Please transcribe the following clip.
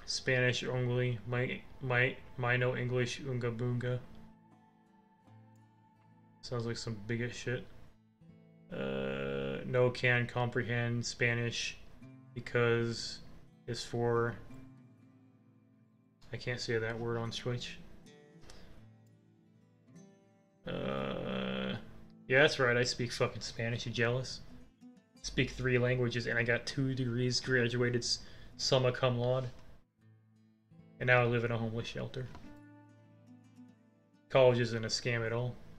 Spanish only. My no English. Unga boonga. Sounds like some bigot shit. No can comprehend Spanish because it's for. I can't say that word on Switch. Yeah, that's right. I speak fucking Spanish. You jealous? Speak 3 languages and I got 2 degrees. Graduated summa cum laude. And now I live in a homeless shelter. College isn't a scam at all.